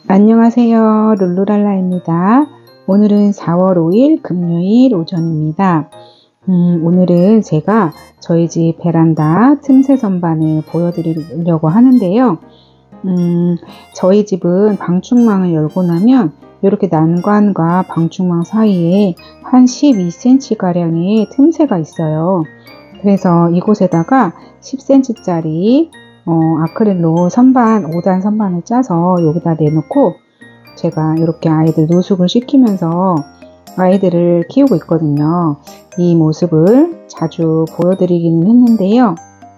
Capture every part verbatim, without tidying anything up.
안녕하세요. 룰루랄라입니다. 오늘은 사월 오일 금요일 오전입니다. 음, 오늘은 제가 저희 집 베란다 틈새 선반을 보여드리려고 하는데요. 음, 저희 집은 방충망을 열고 나면 이렇게 난관과 방충망 사이에 한 십이 센티미터 가량의 틈새가 있어요. 그래서 이곳에다가 십 센티미터 짜리 어, 아크릴로 선반, 오 단 선반을 짜서 여기다 내놓고 제가 이렇게 아이들 노숙을 시키면서 아이들을 키우고 있거든요. 이 모습을 자주 보여드리기는 했는데요.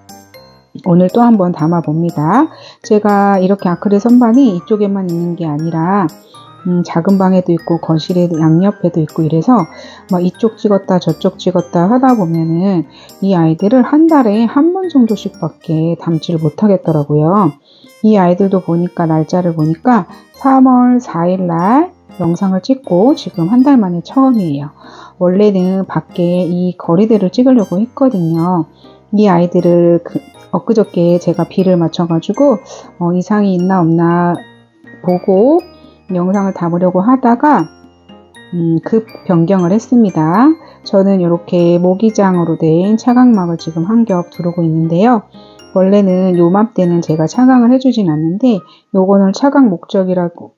오늘 또 한번 담아 봅니다. 제가 이렇게 아크릴 선반이 이쪽에만 있는 게 아니라 음, 작은 방에도 있고 거실에 양옆에도 있고 이래서 막 이쪽 찍었다 저쪽 찍었다 하다 보면은 이 아이들을 한 달에 한 번 정도씩 밖에 담지를 못하겠더라고요. 이 아이들도 보니까 날짜를 보니까 삼월 사일 날 영상을 찍고 지금 한 달 만에 처음이에요. 원래는 밖에 이 거리대를 찍으려고 했거든요. 이 아이들을 그, 엊그저께 제가 비를 맞춰가지고 어, 이상이 있나 없나 보고 영상을 담으려고 하다가 음, 급 변경을 했습니다. 저는 이렇게 모기장으로 된 차광막을 지금 한 겹 두르고 있는데요. 원래는 요맘때는 제가 차광을 해주진 않는데 요거는 차광 목적이라고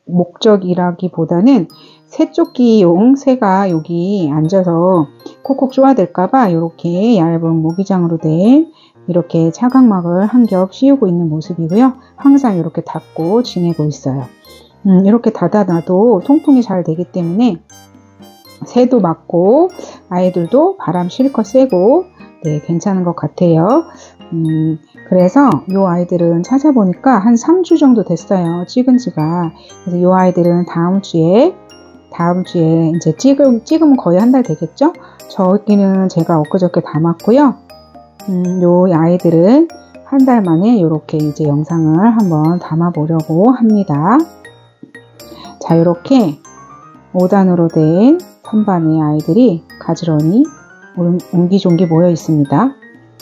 목적이라기보다는 새쫓기용 새가 여기 앉아서 콕콕 쪼아들까봐 이렇게 얇은 모기장으로 된 이렇게 차광막을 한 겹 씌우고 있는 모습이고요. 항상 이렇게 닫고 지내고 있어요. 음, 이렇게 닫아놔도 통풍이 잘 되기 때문에 새도 맞고 아이들도 바람 실컷 쐬고 네, 괜찮은 것 같아요. 음, 그래서 이 아이들은 찾아보니까 한 삼 주 정도 됐어요. 찍은 지가. 그래서 이 아이들은 다음 주에 다음 주에 이제 찍음, 찍으면 거의 한 달 되겠죠? 저기는 제가 엊그저께 담았고요. 음, 이 아이들은 한 달 만에 이렇게 이제 영상을 한번 담아 보려고 합니다. 자, 이렇게 오 단으로 된 선반의 아이들이 가지런히 옹기종기 모여 있습니다.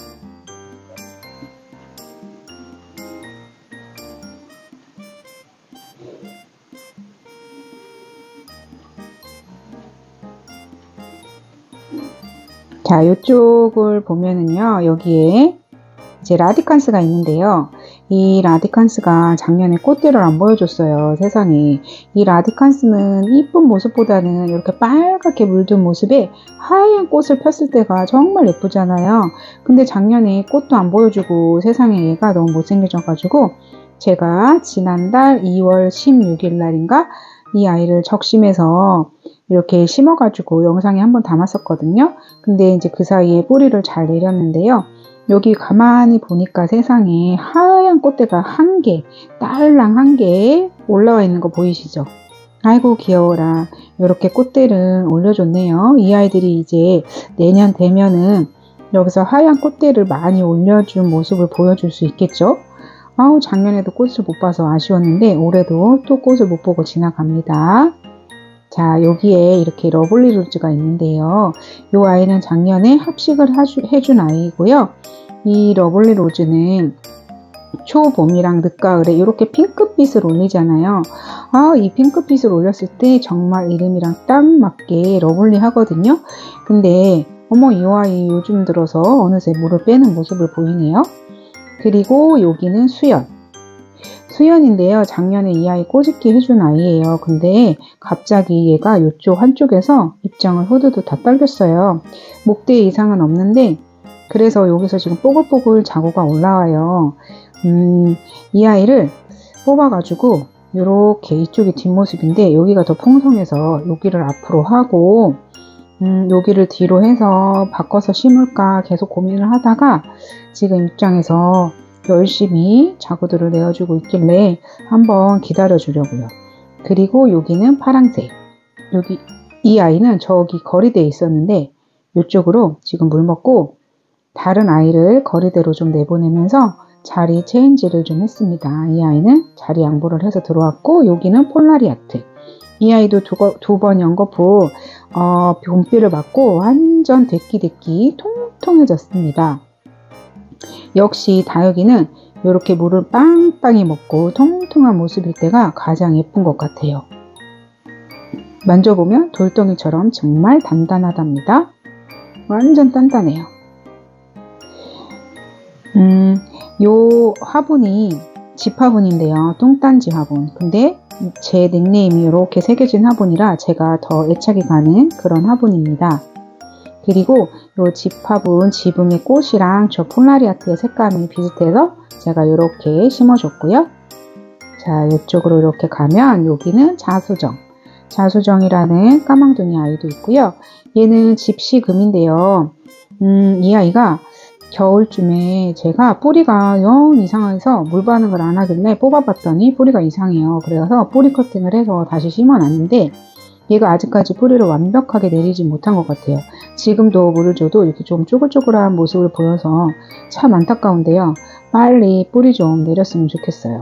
자, 이쪽을 보면은요, 여기에 이제 라디칸스가 있는데요. 이 라디칸스가 작년에 꽃들을 안 보여줬어요. 세상에. 이 라디칸스는 이쁜 모습보다는 이렇게 빨갛게 물든 모습에 하얀 꽃을 폈을 때가 정말 예쁘잖아요. 근데 작년에 꽃도 안 보여주고 세상에 얘가 너무 못생겨져가지고 제가 지난달 이월 십육일 날인가 이 아이를 적심해서 이렇게 심어가지고 영상에 한번 담았었거든요. 근데 이제 그 사이에 뿌리를 잘 내렸는데요. 여기 가만히 보니까 세상에 하얀 꽃대가 한 개, 딸랑 한 개 올라와 있는 거 보이시죠? 아이고 귀여워라. 이렇게 꽃대를 올려줬네요. 이 아이들이 이제 내년 되면은 여기서 하얀 꽃대를 많이 올려준 모습을 보여줄 수 있겠죠? 아우 작년에도 꽃을 못 봐서 아쉬웠는데 올해도 또 꽃을 못 보고 지나갑니다. 자, 여기에 이렇게 러블리 로즈가 있는데요. 이 아이는 작년에 합식을 해준 아이고요. 이 러블리 로즈는 초봄이랑 늦가을에 이렇게 핑크빛을 올리잖아요. 아, 이 핑크빛을 올렸을 때 정말 이름이랑 딱 맞게 러블리 하거든요. 근데 어머 이 아이 요즘 들어서 어느새 물을 빼는 모습을 보이네요. 그리고 여기는 수연. 수연인데요. 작년에 이 아이 꼬집기 해준 아이예요. 근데 갑자기 얘가 이쪽 한쪽에서 입장을 후두두 다 떨겼어요. 목대 이상은 없는데 그래서 여기서 지금 뽀글뽀글 자구가 올라와요. 음, 이 아이를 뽑아가지고 이렇게 이쪽이 뒷모습인데 여기가 더 풍성해서 여기를 앞으로 하고 음, 여기를 뒤로 해서 바꿔서 심을까 계속 고민을 하다가 지금 입장에서 열심히 자구들을 내어주고 있길래 한번 기다려 주려고요. 그리고 여기는 파랑색. 여기 이 아이는 저기 거리대에 있었는데 이쪽으로 지금 물 먹고 다른 아이를 거리대로 좀 내보내면서 자리 체인지를 좀 했습니다. 이 아이는 자리 양보를 해서 들어왔고 여기는 폴라리아트. 이 아이도 두 번 연거푸 어, 봄비를 맞고 완전 데끼데끼 통통해졌습니다. 역시 다육이는 이렇게 물을 빵빵히 먹고 통통한 모습일 때가 가장 예쁜 것 같아요. 만져보면 돌덩이처럼 정말 단단하답니다. 완전 단단해요. 음, 요 화분이 집 화분인데요. 뚱딴지 화분. 근데 제 닉네임이 이렇게 새겨진 화분이라 제가 더 애착이 가는 그런 화분입니다. 그리고 요 집 화분 지붕의 꽃이랑 저 폴라리아트의 색감이 비슷해서 제가 이렇게 심어줬고요. 자, 이쪽으로 이렇게 가면 여기는 자수정. 자수정이라는 까망둥이 아이도 있고요. 얘는 집시금인데요. 음, 이 아이가 겨울쯤에 제가 뿌리가 영 이상해서 물 반응을 안 하길래 뽑아봤더니 뿌리가 이상해요. 그래서 뿌리 커팅을 해서 다시 심어놨는데 얘가 아직까지 뿌리를 완벽하게 내리지 못한 것 같아요. 지금도 물을 줘도 이렇게 좀 쪼글쪼글한 모습을 보여서 참 안타까운데요. 빨리 뿌리 좀 내렸으면 좋겠어요.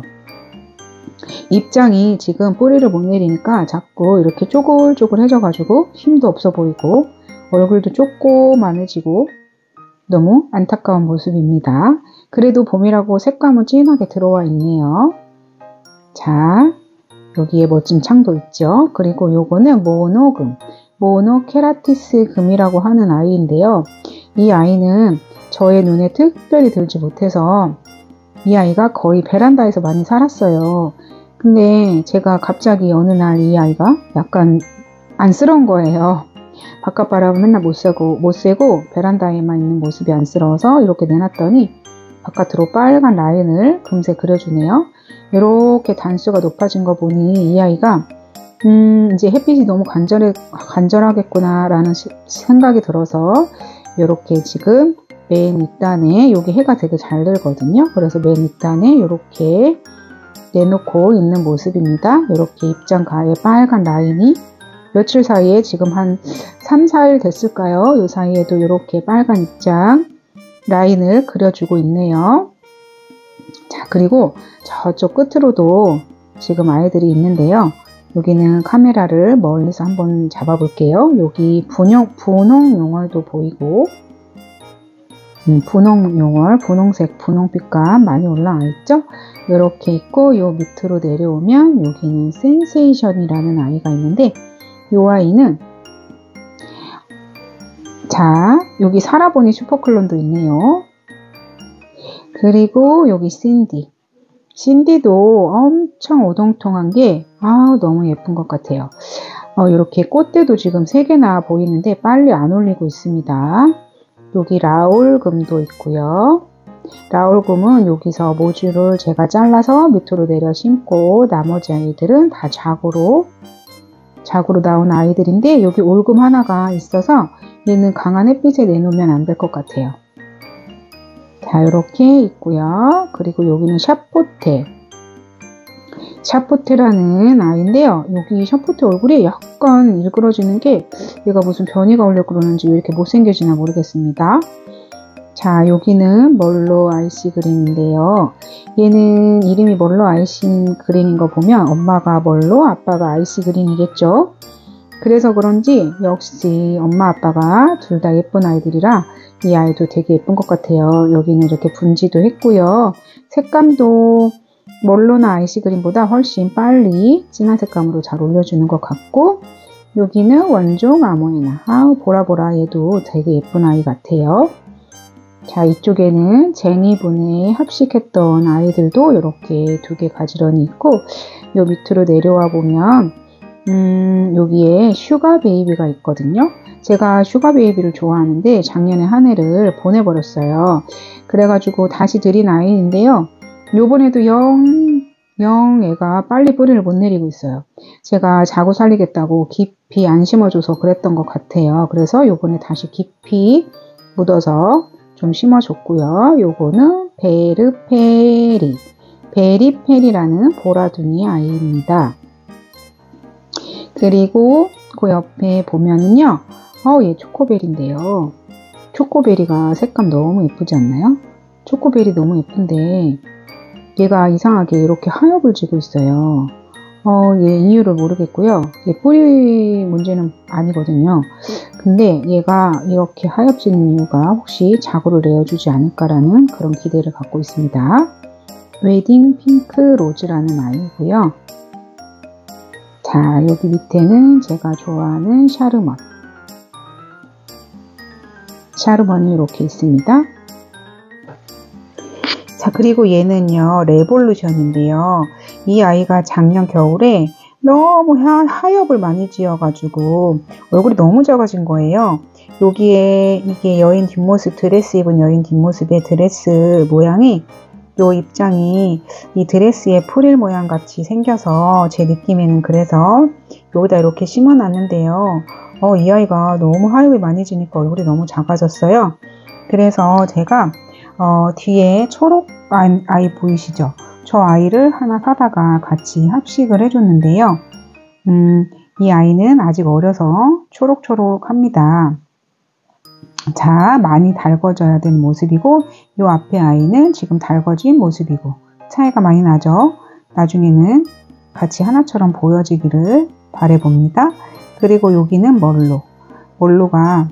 입장이 지금 뿌리를 못 내리니까 자꾸 이렇게 쪼글쪼글해져 가지고 힘도 없어 보이고 얼굴도 조그만해지고 너무 안타까운 모습입니다. 그래도 봄이라고 색감은 진하게 들어와 있네요. 자, 여기에 멋진 창도 있죠. 그리고 요거는 모노금, 모노케라티스 금이라고 하는 아이인데요. 이 아이는 저의 눈에 특별히 들지 못해서 이 아이가 거의 베란다에서 많이 살았어요. 근데 제가 갑자기 어느 날 이 아이가 약간 안쓰러운 거예요. 바깥 바람은 맨날 못 쐬고, 못 쐬고 베란다에만 있는 모습이 안쓰러워서 이렇게 내놨더니 바깥으로 빨간 라인을 금세 그려주네요. 이렇게 단수가 높아진 거 보니 이 아이가 음, 이제 햇빛이 너무 간절해, 간절하겠구나 라는 시, 생각이 들어서 이렇게 지금 맨 윗단에 여기 해가 되게 잘 들거든요. 그래서 맨 윗단에 이렇게 내놓고 있는 모습입니다. 이렇게 입장 가에 빨간 라인이 며칠 사이에 지금 한 삼, 사 일 됐을까요? 이 사이에도 이렇게 빨간 입장 라인을 그려주고 있네요. 자, 그리고 저쪽 끝으로도 지금 아이들이 있는데요. 여기는 카메라를 멀리서 한번 잡아볼게요. 여기 분홍, 분홍용월도 보이고 음, 분홍용월, 분홍색, 분홍빛감 많이 올라와 있죠? 이렇게 있고 요 밑으로 내려오면 여기는 센세이션이라는 아이가 있는데 이 아이는 자, 여기 살아보니 슈퍼클론도 있네요. 그리고 여기 신디. 신디도 엄청 오동통한 게 아, 너무 예쁜 것 같아요. 어, 이렇게 꽃대도 지금 세 개나 보이는데 빨리 안 올리고 있습니다. 여기 라울금도 있고요. 라울금은 여기서 모주를 제가 잘라서 밑으로 내려 심고 나머지 아이들은 다 자구로 자구로 나온 아이들인데 여기 올금 하나가 있어서 얘는 강한 햇빛에 내놓으면 안 될 것 같아요. 자, 이렇게 있고요. 그리고 여기는 샤포테. 샤포테라는 아이인데요. 여기 샤포테 얼굴이 약간 일그러지는 게 얘가 무슨 변이가 오려고 그러는지 왜 이렇게 못생겨지나 모르겠습니다. 자, 여기는 멀로 아이씨 그린인데요. 얘는 이름이 멀로 아이씨 그린인 거 보면 엄마가 멀로, 아빠가 아이씨 그린이겠죠. 그래서 그런지 역시 엄마 아빠가 둘 다 예쁜 아이들이라 이 아이도 되게 예쁜 것 같아요. 여기는 이렇게 분지도 했고요. 색감도 멀로나 아이씨 그린보다 훨씬 빨리 진한 색감으로 잘 올려주는 것 같고 여기는 원종 아모에나. 아우 보라보라 얘도 되게 예쁜 아이 같아요. 자, 이쪽에는 제니분에 합식했던 아이들도 이렇게 두 개 가지런히 있고 요 밑으로 내려와 보면 음, 여기에 슈가 베이비가 있거든요. 제가 슈가 베이비를 좋아하는데 작년에 한 해를 보내버렸어요. 그래가지고 다시 들인 아이인데요. 요번에도 영, 영 애가 빨리 뿌리를 못 내리고 있어요. 제가 자고 살리겠다고 깊이 안 심어줘서 그랬던 것 같아요. 그래서 요번에 다시 깊이 묻어서 좀 심어줬고요. 요거는 베르페리, 베리페리라는 보라둥이 아이입니다. 그리고 그 옆에 보면은요, 어, 얘 초코베리인데요. 초코베리가 색감 너무 예쁘지 않나요? 초코베리 너무 예쁜데 얘가 이상하게 이렇게 하엽을 지고 있어요. 어, 얘 이유를 모르겠고요. 얘 뿌리 문제는 아니거든요. 근데 얘가 이렇게 하엽지는 이유가 혹시 자구를 내어주지 않을까라는 그런 기대를 갖고 있습니다. 웨딩 핑크 로즈라는 아이고요. 자, 여기 밑에는 제가 좋아하는 샤르먼. 샤르먼이 이렇게 있습니다. 자, 그리고 얘는요, 레볼루션인데요. 이 아이가 작년 겨울에 너무 하, 하엽을 많이 지어가지고 얼굴이 너무 작아진 거예요. 여기에 이게 여인 뒷모습, 드레스 입은 여인 뒷모습의 드레스 모양이 요 입장이 이 드레스의 프릴 모양 같이 생겨서 제 느낌에는 그래서 여기다 이렇게 심어 놨는데요. 어, 이 아이가 너무 하엽이 많이 지니까 얼굴이 너무 작아졌어요. 그래서 제가 어, 뒤에 초록 아이, 아이 보이시죠? 저 아이를 하나 사다가 같이 합식을 해줬는데요. 음, 이 아이는 아직 어려서 초록초록합니다. 자, 많이 달궈져야 되는 모습이고 이 앞에 아이는 지금 달궈진 모습이고 차이가 많이 나죠. 나중에는 같이 하나처럼 보여지기를 바라봅니다. 그리고 여기는 멀로. 멀로가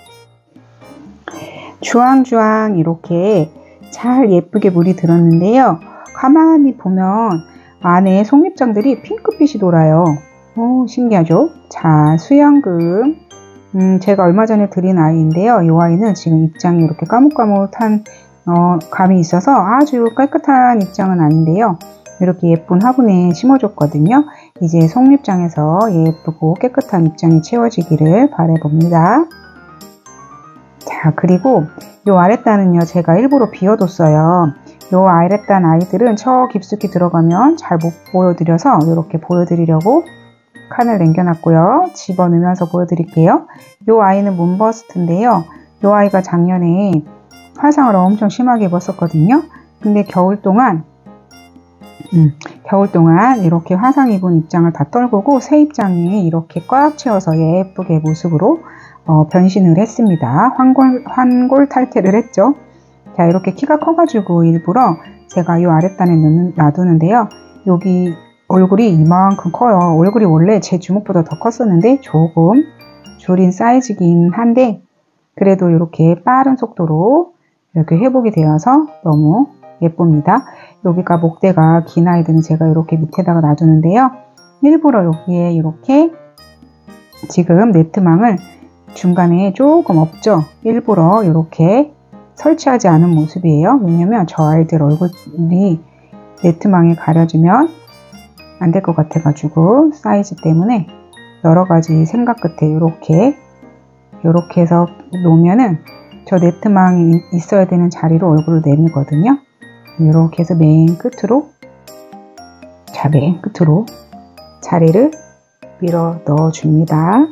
주황주황 이렇게 잘 예쁘게 물이 들었는데요. 가만히 보면 안에 속립장들이 핑크빛이 돌아요. 오, 신기하죠? 자, 수영금. 음, 제가 얼마 전에 드린 아이인데요. 이 아이는 지금 입장이 이렇게 까뭇까뭇한 어, 감이 있어서 아주 깨끗한 입장은 아닌데요. 이렇게 예쁜 화분에 심어줬거든요. 이제 속립장에서 예쁘고 깨끗한 입장이 채워지기를 바라봅니다. 자, 그리고 이 아랫단은요, 제가 일부러 비워뒀어요. 이 아랫단 아이들은 저 깊숙이 들어가면 잘 못 보여드려서 이렇게 보여드리려고 칸을 남겨놨고요. 집어넣으면서 보여드릴게요. 이 아이는 문버스트인데요. 이 아이가 작년에 화상을 엄청 심하게 입었었거든요. 근데 겨울 동안 음, 겨울 동안 이렇게 화상 입은 입장을 다 떨구고 새 입장에 이렇게 꽉 채워서 예쁘게 모습으로 어, 변신을 했습니다. 환골, 환골 탈태를 했죠. 자, 이렇게 키가 커가지고 일부러 제가 이 아랫단에 넣는, 놔두는데요. 여기 얼굴이 이만큼 커요. 얼굴이 원래 제 주먹보다 더 컸었는데 조금 줄인 사이즈긴 한데 그래도 이렇게 빠른 속도로 이렇게 회복이 되어서 너무 예쁩니다. 여기가 목대가 긴 아이들은 제가 이렇게 밑에다가 놔두는데요. 일부러 여기에 이렇게 지금 네트망을 중간에 조금 없죠. 일부러 이렇게 설치하지 않은 모습이에요. 왜냐면 저 아이들 얼굴이 네트망에 가려지면 안 될 것 같아 가지고 사이즈 때문에 여러가지 생각 끝에 이렇게 이렇게 해서 놓으면은 저 네트망이 있어야 되는 자리로 얼굴을 내밀거든요. 이렇게 해서 맨 끝으로 자, 맨 끝으로 자리를 밀어 넣어 줍니다.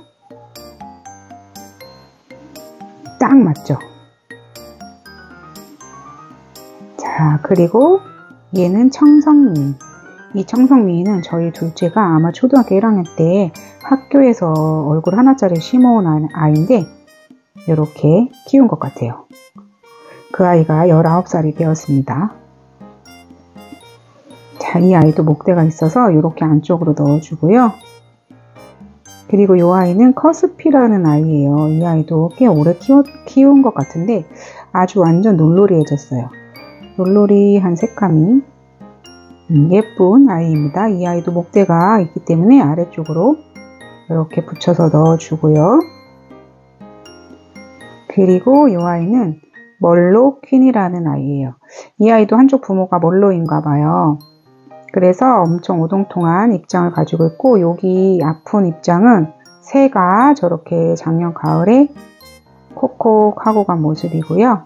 딱 맞죠? 자, 그리고 얘는 청성미. 이 청성미는 저희 둘째가 아마 초등학교 일 학년 때 학교에서 얼굴 하나짜리 심어온 아이인데 이렇게 키운 것 같아요. 그 아이가 열아홉 살이 되었습니다. 자, 이 아이도 목대가 있어서 이렇게 안쪽으로 넣어주고요. 그리고 이 아이는 커스피라는 아이예요. 이 아이도 꽤 오래 키워, 키운 것 같은데 아주 완전 놀놀이해졌어요. 놀놀이한 색감이 음, 예쁜 아이입니다. 이 아이도 목대가 있기 때문에 아래쪽으로 이렇게 붙여서 넣어주고요. 그리고 이 아이는 멀로 퀸이라는 아이예요. 이 아이도 한쪽 부모가 멀로인가 봐요. 그래서 엄청 오동통한 입장을 가지고 있고 여기 아픈 입장은 새가 저렇게 작년 가을에 콕콕 하고 간 모습이고요.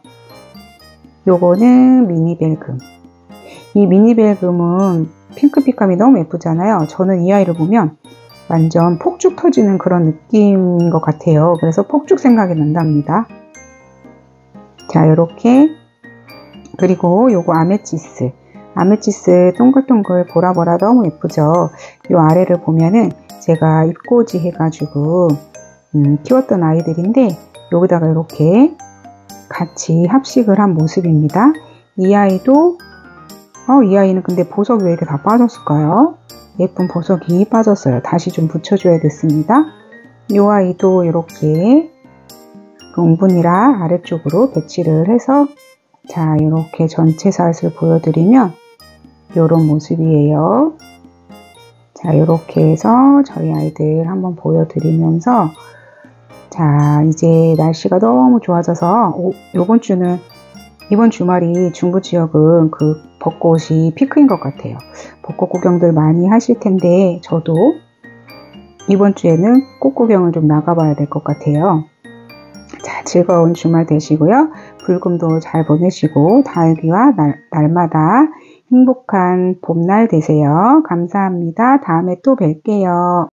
요거는 미니벨금. 이 미니벨금은 핑크빛감이 너무 예쁘잖아요. 저는 이 아이를 보면 완전 폭죽 터지는 그런 느낌인 것 같아요. 그래서 폭죽 생각이 난답니다. 자, 요렇게. 그리고 요거 아메치스. 아메치스 동글동글 보라보라 너무 예쁘죠. 요 아래를 보면은 제가 잎꽂이 해가지고 음, 키웠던 아이들인데 여기다가 이렇게 같이 합식을 한 모습입니다. 이 아이도 어, 이 아이는 근데 보석이 왜 이렇게 다 빠졌을까요? 예쁜 보석이 빠졌어요. 다시 좀 붙여줘야겠습니다. 이 아이도 이렇게 롱분이라 아래쪽으로 배치를 해서 자, 이렇게 전체 샷을 보여드리면 요런 모습이에요. 자, 이렇게 해서 저희 아이들 한번 보여드리면서, 자, 이제 날씨가 너무 좋아져서 오, 요번 주는 이번 주말이 중부 지역은 그 벚꽃이 피크인 것 같아요. 벚꽃 구경들 많이 하실 텐데 저도 이번 주에는 꽃 구경을 좀 나가봐야 될 것 같아요. 자, 즐거운 주말 되시고요. 불금도 잘 보내시고 다육이와 날, 날마다 행복한 봄날 되세요. 감사합니다. 다음에 또 뵐게요.